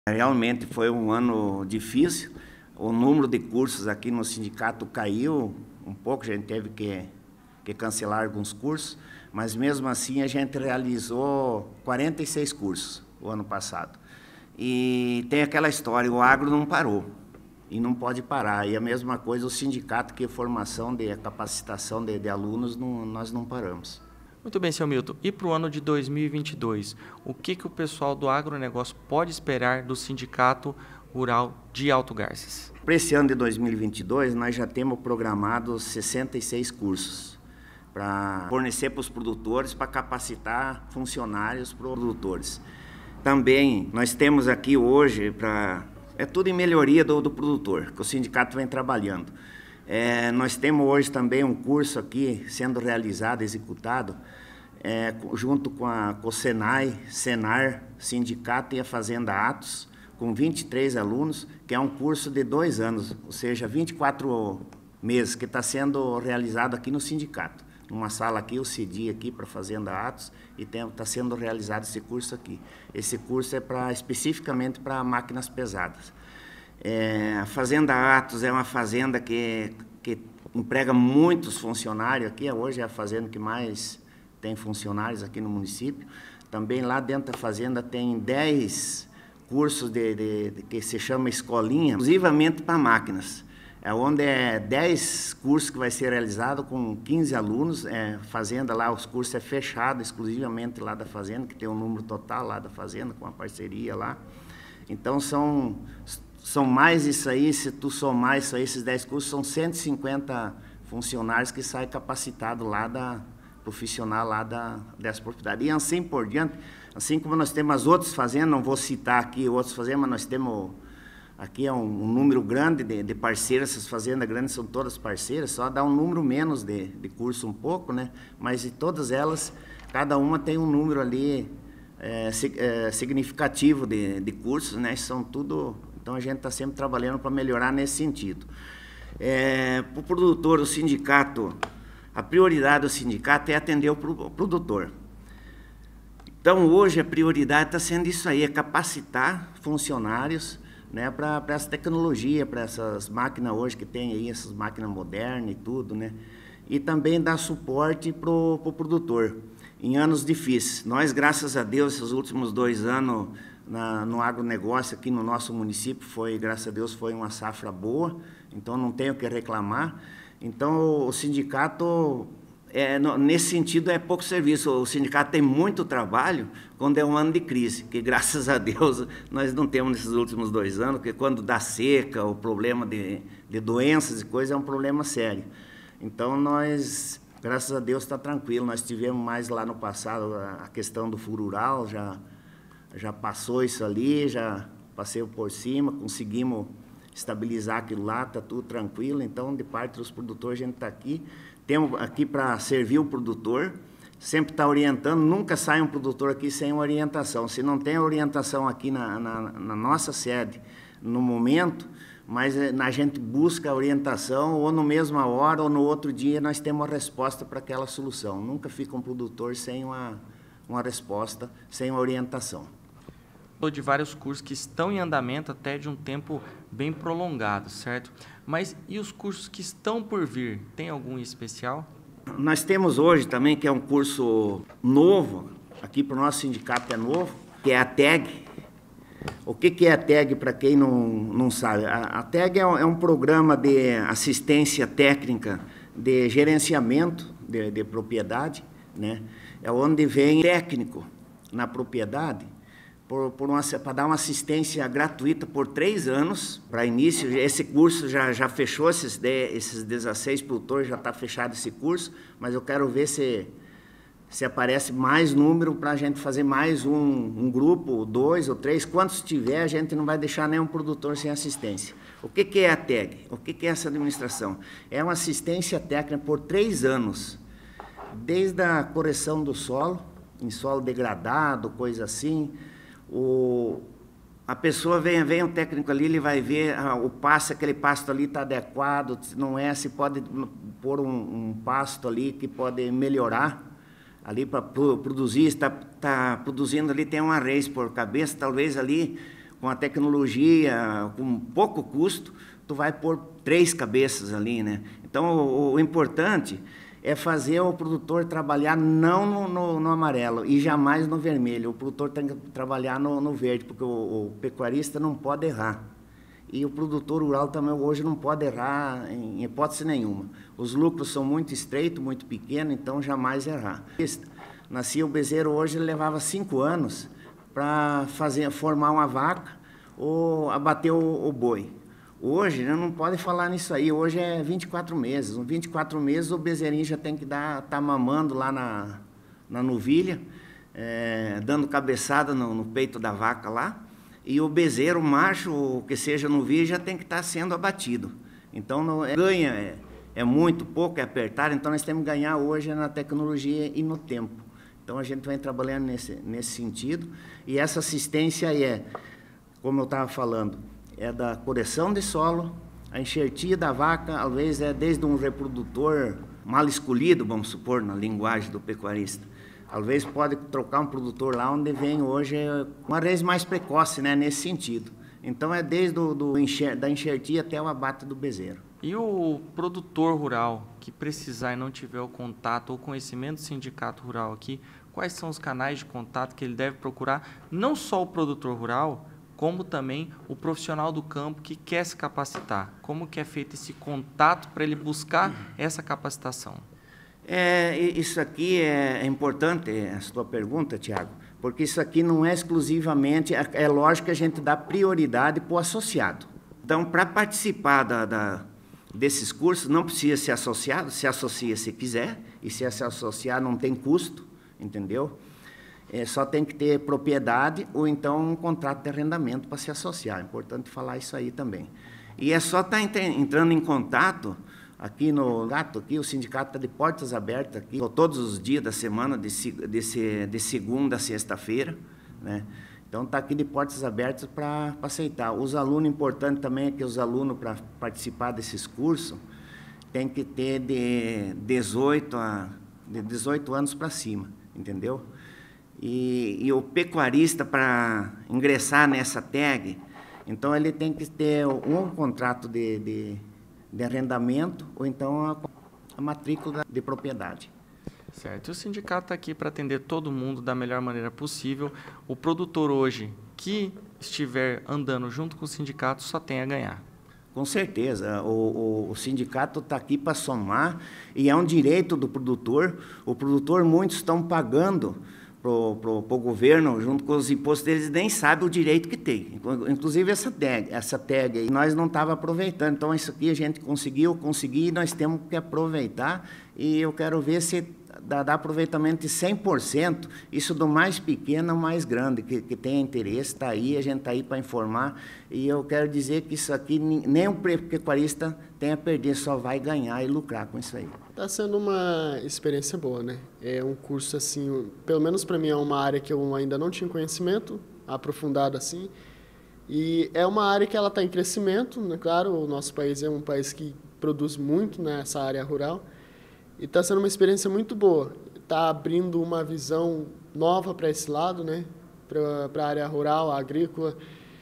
Realmente foi um ano difícil, o número de cursos aqui no sindicato caiu um pouco, a gente teve que cancelar alguns cursos, mas mesmo assim a gente realizou 46 cursos o ano passado. E tem aquela história, o agro não parou e não pode parar. E a mesma coisa o sindicato, que é formação, a capacitação de alunos, nós não paramos. Muito bem, seu Milton. E para o ano de 2022, o que o pessoal do agronegócio pode esperar do Sindicato Rural de Alto Garças? Para esse ano de 2022, nós já temos programados 66 cursos para fornecer para os produtores, para capacitar funcionários produtores. Também nós temos aqui hoje, é tudo em melhoria do produtor, que o sindicato vem trabalhando. Nós temos hoje também um curso aqui sendo realizado, executado, junto com o Senai, Senar, Sindicato e a Fazenda Atos, com 23 alunos, que é um curso de 2 anos, ou seja, 24 meses, que está sendo realizado aqui no sindicato. Numa sala aqui, eu cedi aqui para a Fazenda Atos, e está sendo realizado esse curso aqui. Esse curso é especificamente para máquinas pesadas. A Fazenda Atos é uma fazenda que emprega muitos funcionários aqui, hoje é a fazenda que mais tem funcionários aqui no município. Também lá dentro da fazenda tem 10 cursos que se chama escolinha, exclusivamente para máquinas. Onde 10 cursos que vai ser realizado com 15 alunos, fazenda lá, os cursos fechado exclusivamente lá da fazenda, que tem um número total lá da fazenda, com a parceria lá. Então são mais isso aí, se tu somar isso aí, esses 10 cursos, são 150 funcionários que saem capacitados lá profissional lá dessa propriedade. E assim por diante, assim como nós temos as outras fazendas, não vou citar aqui outras fazendas, mas nós temos aqui um número grande de parceiras, essas fazendas grandes são todas parceiras, só dá um número menos de curso um pouco, né? Mas de todas elas, cada uma tem um número ali significativo de cursos, né? São tudo. Então, a gente está sempre trabalhando para melhorar nesse sentido. Para o produtor, o sindicato, a prioridade do sindicato é atender o produtor. Então, hoje, a prioridade está sendo isso aí, é capacitar funcionários, né, para essa tecnologia, para essas máquinas hoje que tem aí, essas máquinas modernas e tudo, né? E também dar suporte para o produtor em anos difíceis. Nós, graças a Deus, esses últimos 2 anos, no agronegócio aqui no nosso município, graças a Deus, foi uma safra boa, então não tenho o que reclamar. Então, o sindicato, nesse sentido, é pouco serviço. O sindicato tem muito trabalho quando é um ano de crise, que graças a Deus nós não temos nesses últimos 2 anos, porque quando dá seca, o problema de doenças e coisas é um problema sério. Então, nós, graças a Deus, está tranquilo. Nós tivemos mais lá no passado a questão do furural, já passou isso ali, já passei por cima, conseguimos estabilizar aquilo lá, está tudo tranquilo. Então, de parte dos produtores, a gente está aqui. Temos aqui para servir o produtor, sempre está orientando, nunca sai um produtor aqui sem orientação. Se não tem orientação aqui na nossa sede, no momento, mas a gente busca a orientação, ou na mesma hora, ou no outro dia, nós temos a resposta para aquela solução. Nunca fica um produtor sem uma resposta, sem uma orientação. De vários cursos que estão em andamento até de um tempo bem prolongado, certo? Mas e os cursos que estão por vir? Tem algum especial? Nós temos hoje também, que é um curso novo, aqui para o nosso sindicato é novo, que é a TAG. O que é a TAG, para quem não sabe? A TAG é um programa de assistência técnica de gerenciamento de propriedade, né? É onde vem técnico na propriedade, para dar uma assistência gratuita por 3 anos, para início. Esse curso já fechou, esses 16 produtores, já está fechado esse curso, mas eu quero ver se aparece mais número para a gente fazer mais um grupo, 2 ou 3, quantos tiver, a gente não vai deixar nenhum produtor sem assistência. O que é a TAG? O que é essa administração? É uma assistência técnica por 3 anos, desde a correção do solo, em solo degradado, coisa assim. A pessoa vem um técnico ali, ele vai ver aquele pasto ali está adequado, não se pode pôr um pasto ali que pode melhorar ali para produzir, está produzindo ali, tem uma raiz por cabeça, talvez ali com a tecnologia, com pouco custo, tu vai pôr 3 cabeças ali, né? Então, o importante é fazer o produtor trabalhar não no amarelo e jamais no vermelho. O produtor tem que trabalhar no verde, porque o pecuarista não pode errar. E o produtor rural também hoje não pode errar em hipótese nenhuma. Os lucros são muito estreitos, muito pequenos, então jamais errar. Nascia o bezerro hoje, ele levava 5 anos para formar uma vaca ou abater o boi. Hoje, não pode falar nisso aí, hoje é 24 meses. Com 24 meses o bezerrinho já tem que tá mamando lá na novilha, dando cabeçada no peito da vaca lá. E o bezerro, o macho, que seja novilha, já tem que estar sendo abatido. Então, ganha é muito, pouco, é apertar. Então, nós temos que ganhar hoje na tecnologia e no tempo. Então, a gente vem trabalhando nesse sentido. E essa assistência como eu estava falando, é da correção de solo, a enxertia da vaca, às vezes é desde um reprodutor mal escolhido, vamos supor, na linguagem do pecuarista. Às vezes pode trocar um produtor lá onde vem hoje uma vez mais precoce, né, nesse sentido. Então é desde da enxertia até o abate do bezerro. E o produtor rural que precisar e não tiver o contato ou conhecimento do sindicato rural aqui, quais são os canais de contato que ele deve procurar? Não só o produtor rural, como também o profissional do campo que quer se capacitar. Como que é feito esse contato para ele buscar essa capacitação? Isso aqui é importante, a sua pergunta, Tiago, porque isso aqui não é exclusivamente, é lógico que a gente dá prioridade para o associado. Então, para participar desses cursos, não precisa ser associado, se associa se quiser, e se associar não tem custo, entendeu? Só tem que ter propriedade ou então um contrato de arrendamento para se associar. É importante falar isso aí também. E é só estar entrando em contato aqui no Gato, aqui o sindicato está de portas abertas aqui, todos os dias da semana, de segunda a sexta-feira, né? Então está aqui de portas abertas para aceitar. Os alunos, importante também é que os alunos, para participar desses cursos, tem que ter de 18 anos para cima, entendeu? E o pecuarista, para ingressar nessa tag, então ele tem que ter um contrato de arrendamento ou então a matrícula de propriedade. Certo. O sindicato está aqui para atender todo mundo da melhor maneira possível. O produtor hoje que estiver andando junto com o sindicato só tem a ganhar. Com certeza. O sindicato está aqui para somar e é um direito do produtor. O produtor, muitos estão pagando para o governo, junto com os impostos deles, nem sabe o direito que tem. Inclusive essa tag aí, nós não estávamos aproveitando. Então, isso aqui a gente conseguiu, e nós temos que aproveitar. E eu quero ver se dá aproveitamento de 100%, isso do mais pequeno ao mais grande, que tem interesse, está aí, a gente está aí para informar. E eu quero dizer que isso aqui, nem o pecuarista tem a perder, só vai ganhar e lucrar com isso aí. Está sendo uma experiência boa, né? É um curso, assim, pelo menos para mim é uma área que eu ainda não tinha conhecimento aprofundado assim. E é uma área que ela está em crescimento, né? Claro, o nosso país é um país que produz muito nessa área rural. E está sendo uma experiência muito boa. Está abrindo uma visão nova para esse lado, né? Para a área rural, agrícola.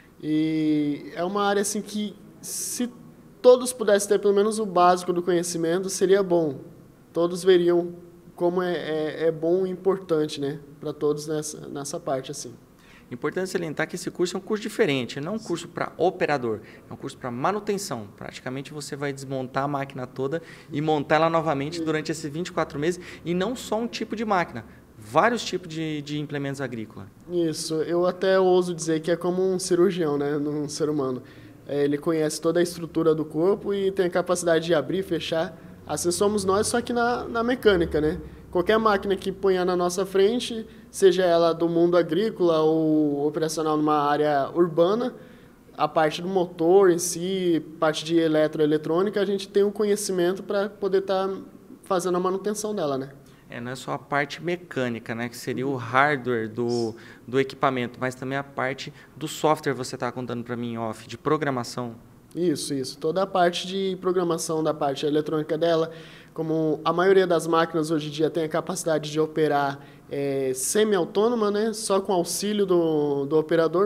E é uma área assim que, se todos pudessem ter pelo menos o básico do conhecimento, seria bom. Todos veriam como é bom e importante, né? Para todos nessa parte, assim. Importante salientar que esse curso é um curso diferente, não é um curso para operador, é um curso para manutenção. Praticamente você vai desmontar a máquina toda e montar ela novamente durante esses 24 meses, e não só um tipo de máquina, vários tipos de implementos agrícolas. Isso, eu até ouso dizer que é como um cirurgião, né, num ser humano. Ele conhece toda a estrutura do corpo e tem a capacidade de abrir e fechar. Assim somos nós, só que na mecânica, né? Qualquer máquina que ponha na nossa frente, seja ela do mundo agrícola ou operacional numa área urbana, a parte do motor em si, parte de eletroeletrônica, a gente tem o conhecimento para poder estar fazendo a manutenção dela, né? Não é só a parte mecânica, né, que seria o hardware do equipamento, mas também a parte do software, você está contando para mim em off, de programação. Isso. Toda a parte de programação da parte eletrônica dela, como a maioria das máquinas hoje em dia tem a capacidade de operar semi-autônoma, né, só com auxílio do operador.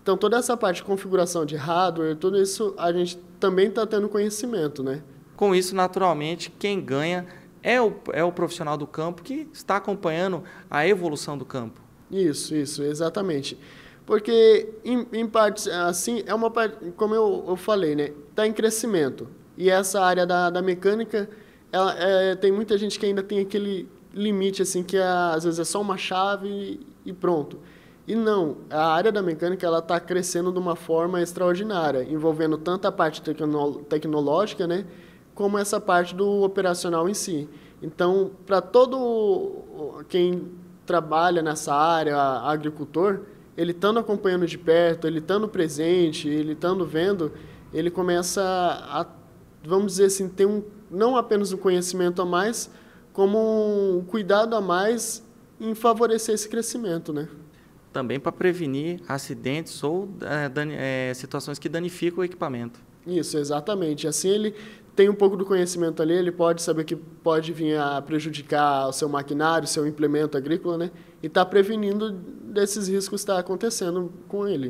Então, toda essa parte de configuração de hardware, tudo isso a gente também está tendo conhecimento, né? Com isso, naturalmente, quem ganha é o profissional do campo que está acompanhando a evolução do campo. Isso, exatamente. Porque, em parte, assim, é uma parte, como eu falei, né? Está em crescimento. E essa área da mecânica, tem muita gente que ainda tem aquele limite, assim, que às vezes é só uma chave e pronto. E não, a área da mecânica ela está crescendo de uma forma extraordinária, envolvendo tanto a parte tecnológica, né, como essa parte do operacional em si. Então, para todo quem trabalha nessa área, agricultor, ele estando acompanhando de perto, ele estando presente, ele estando vendo, ele começa a, vamos dizer assim, ter não apenas um conhecimento a mais, como um cuidado a mais em favorecer esse crescimento, né? Também para prevenir acidentes ou situações que danificam o equipamento. Isso, exatamente. Assim ele tem um pouco do conhecimento ali, ele pode saber que pode vir a prejudicar o seu maquinário, o seu implemento agrícola, né? E está prevenindo desses riscos que está acontecendo com ele.